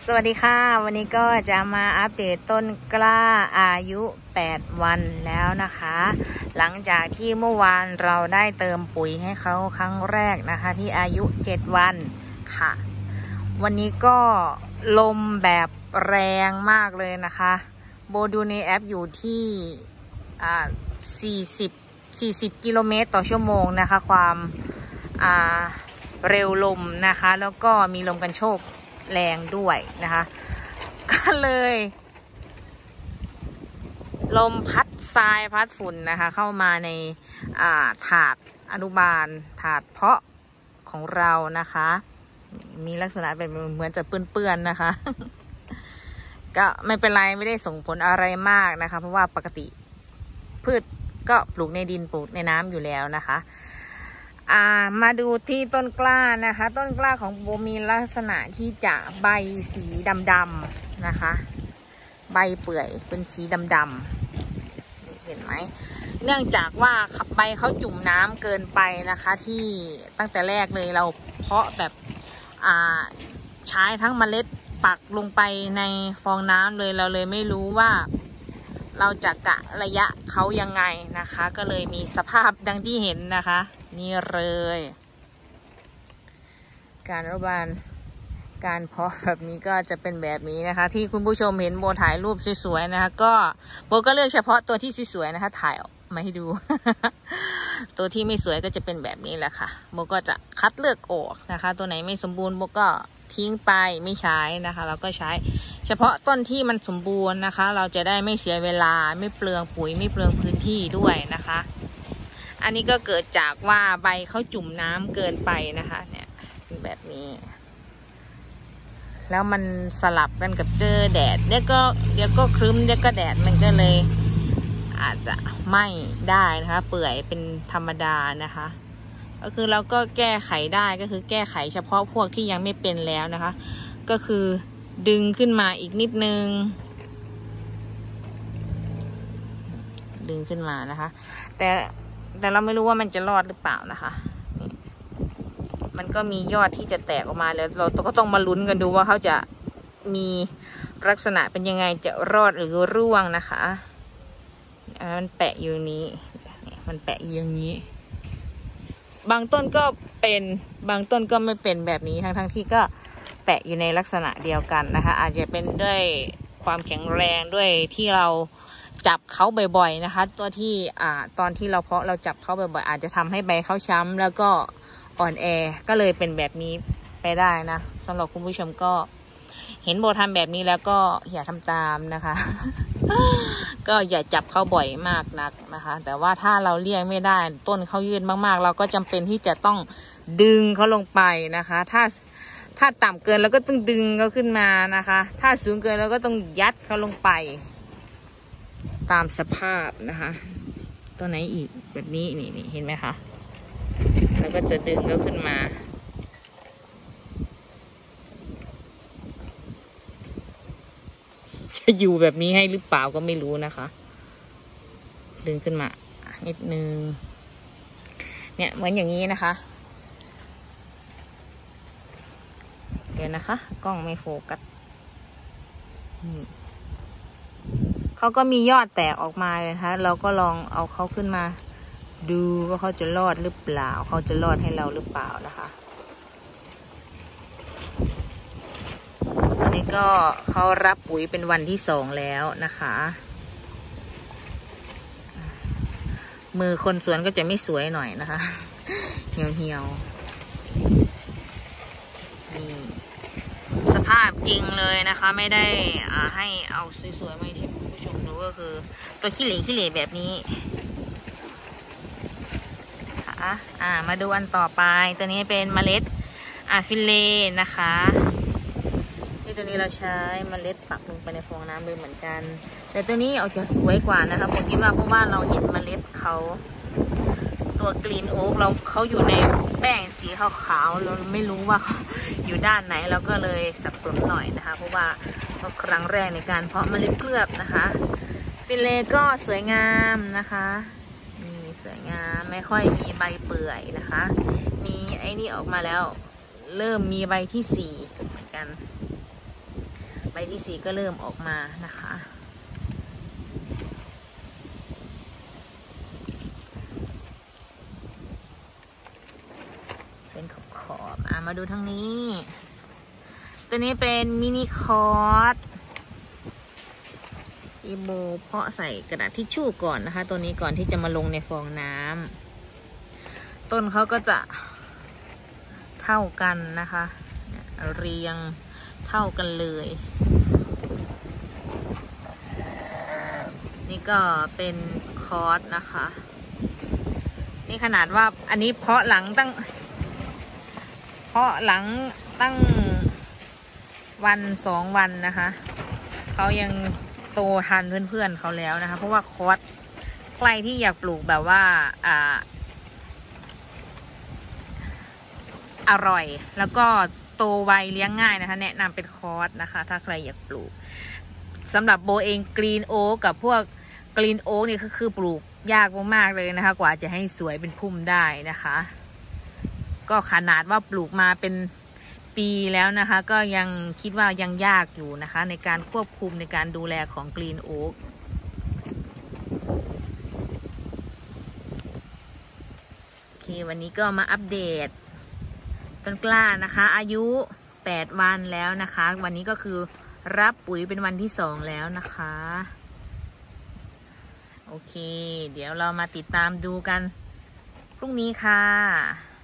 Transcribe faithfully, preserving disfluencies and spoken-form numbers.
สวัสดีค่ะวันนี้ก็จะมาอัปเดตต้นกล้าอายุแปดวันแล้วนะคะหลังจากที่เมื่อวานเราได้เติมปุ๋ยให้เขาครั้งแรกนะคะที่อายุเจ็ดวันค่ะวันนี้ก็ลมแบบแรงมากเลยนะคะโบดูในแอปอยู่ที่อ่าสี่สิบ สี่สิบกิโลเมตรต่อชั่วโมงนะคะความอ่าเร็วลมนะคะแล้วก็มีลมกันโชกแรงด้วยนะคะก็เลยลมพัดทรายพัดฝุ่นนะคะเข้ามาในอ่าถาดอนุบาลถาดเพาะของเรานะคะมีลักษณะเป็นเหมือนจะเปื้อนๆนะคะก็ไม่เป็นไรไม่ได้ส่งผลอะไรมากนะคะเพราะว่าปกติพืชก็ปลูกในดินปลูกในน้ำอยู่แล้วนะคะอ่ามาดูที่ต้นกล้านะคะต้นกล้าของโบมีลักษณะที่จะใบสีดำๆนะคะใบเปื่อยเป็นสีดำๆนี่เห็นไหมเนื่องจากว่าใบเขาจุ่มน้ำเกินไปนะคะที่ตั้งแต่แรกเลยเราเพาะแบบอ่าใช้ทั้งเมล็ดปักลงไปในฟองน้ำเลยเราเลยไม่รู้ว่าเราจะกะระยะเขายังไงนะคะก็เลยมีสภาพดังที่เห็นนะคะนี่เลยการอนุบาลการเพาะแบบนี้ก็จะเป็นแบบนี้นะคะที่คุณผู้ชมเห็นโบถ่ายรูปสวยๆนะคะก็โบก็เลือกเฉพาะตัวที่สวยๆนะคะถ่ายออกมาให้ดู ตัวที่ไม่สวยก็จะเป็นแบบนี้แหละค่ะโบก็จะคัดเลือกออกนะคะตัวไหนไม่สมบูรณ์โบก็ทิ้งไปไม่ใช้นะคะเราก็ใช้เฉพาะต้นที่มันสมบูรณ์นะคะเราจะได้ไม่เสียเวลาไม่เปลืองปุ๋ยไม่เปลืองพื้นที่ด้วยนะคะอันนี้ก็เกิดจากว่าใบเขาจุ่มน้ำเกินไปนะคะเนี่ยเป็นแบบนี้แล้วมันสลับกันกับเจอแดดเดี๋ยวก็เดี๋ยวก็ครึ้มเดี๋ยวก็แดดมันก็เลยอาจจะไหม้ได้นะคะเปื่อยเป็นธรรมดานะคะก็คือเราก็แก้ไขได้ก็คือแก้ไขเฉพาะพวกที่ยังไม่เป็นแล้วนะคะก็คือดึงขึ้นมาอีกนิดนึงดึงขึ้นมานะคะแต่แต่เราไม่รู้ว่ามันจะรอดหรือเปล่านะคะนี่มันก็มียอดที่จะแตกออกมาแล้วเราก็ต้องมาลุ้นกันดูว่าเขาจะมีลักษณะเป็นยังไงจะรอดหรือร่วงนะคะมันแปะอยู่นี้มันแปะอย่างนี้บางต้นก็เป็นบางต้นก็ไม่เป็นแบบนี้ทั้งทั้งที่ก็แปะอยู่ในลักษณะเดียวกันนะคะอาจจะเป็นด้วยความแข็งแรงด้วยที่เราจับเขาบ่อยๆนะคะตัวที่อ่าตอนที่เราเพาะเราจับเขาบ่อยๆอาจจะทำให้ใบเขาช้ำแล้วก็อ่อนแอก็เลยเป็นแบบนี้ไปได้นะสำหรับคุณผู้ชมก็เห็นโบทำแบบนี้แล้วก็อย่าทำตามนะคะ ก็อย่าจับเขาบ่อยมากนักนะคะแต่ว่าถ้าเราเลี่ยงไม่ได้ต้นเขายืดมากๆเราก็จำเป็นที่จะต้องดึงเขาลงไปนะคะถ้าถ้าต่ำเกินเราก็ต้องดึงเขาขึ้นมานะคะถ้าสูงเกินเราก็ต้องยัดเขาลงไปตามสภาพนะคะตัวไหนอีกแบบนี้นี่นี่เห็นไหมคะแล้วก็จะดึงเขาขึ้นมาจะอยู่แบบนี้ให้หรือเปล่าก็ไม่รู้นะคะดึงขึ้นมานิดนึงเนี่ยเหมือนอย่างนี้นะคะเดี๋ยวนะคะกล้องไม่โฟกัสเขาก็มียอดแตกออกมาเลยนะคะเราก็ลองเอาเขาขึ้นมาดูว่าเขาจะรอดหรือเปล่าเขาจะรอดให้เราหรือเปล่านะคะอันนี้ก็เขารับปุ๋ยเป็นวันที่สองแล้วนะคะมือคนสวนก็จะไม่สวยหน่อยนะคะเหี่ยวเหี่ยวนี่สภาพจริงเลยนะคะไม่ได้อ่าให้เอาสวยๆมาให้ผู้ชมดูก็คือตัวขี้เหร่ขี้เหร่แบบนี้ค่ะอ่ามาดูอันต่อไปตัวนี้เป็นเมล็ดอ่าฟิลเล่นะคะนี่ตัวนี้เราใช้เมล็ดปักลงไปในฟองน้ำเลยเหมือนกันแต่ตัวนี้เอาจะสวยกว่านะคะผมคิดว่าเพราะว่าเราเห็นเมล็ดเขาตัวกรีนโอ๊กเราเขาอยู่ในแป้งสีขาวๆเราไม่รู้ว่าอยู่ด้านไหนเราก็เลยสับสนหน่อยนะคะเพราะว่าครั้งแรกในการเพาะเมล็ดเคลือบนะคะฟิลเล่ก็สวยงามนะคะนี่สวยงามไม่ค่อยมีใบเปื่อยนะคะมีไอ้นี่ออกมาแล้วเริ่มมีใบที่สี่เหมือนกันใบที่สี่ก็เริ่มออกมานะคะเป็นขอบขอบอ่ะมาดูทางนี้ตัวนี้เป็นมินิคอร์สอีโบเพาะใส่กระดาษทิชชู่ก่อนนะคะตัวนี้ก่อนที่จะมาลงในฟองน้ำต้นเขาก็จะเท่ากันนะคะเรียงเท่ากันเลยนี่ก็เป็นคอร์สนะคะนี่ขนาดว่าอันนี้เพาะหลังตั้งเพาะหลังตั้งวันสองวันนะคะเขายังโตทันเพื่อนๆเขาแล้วนะคะเพราะว่าคอร์สใครที่อยากปลูกแบบว่าอ่าอร่อยแล้วก็โตไวเลี้ยงง่ายนะคะแนะนำเป็นคอร์สนะคะถ้าใครอยากปลูกสำหรับโบเองกรีนโอ๊กกับพวกกรีนโอ๊กนี่ก็คือปลูกยากมากๆเลยนะคะกว่าจะให้สวยเป็นพุ่มได้นะคะก็ขนาดว่าปลูกมาเป็นปีแล้วนะคะก็ยังคิดว่ายังยากอยู่นะคะในการควบคุมในการดูแลของกรีนโอ๊กโอเควันนี้ก็มาอัปเดตต้นกล้านะคะอายุแปดวันแล้วนะคะวันนี้ก็คือรับปุ๋ยเป็นวันที่สองแล้วนะคะโอเคเดี๋ยวเรามาติดตามดูกันพรุ่งนี้ค่ะ